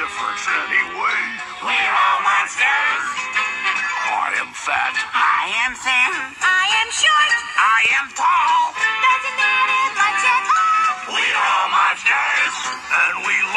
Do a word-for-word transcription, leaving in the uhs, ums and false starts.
difference anyway? We're all monsters. I am fat. I am thin. I am short. I am tall. Doesn't matter much at all. We're all monsters. And we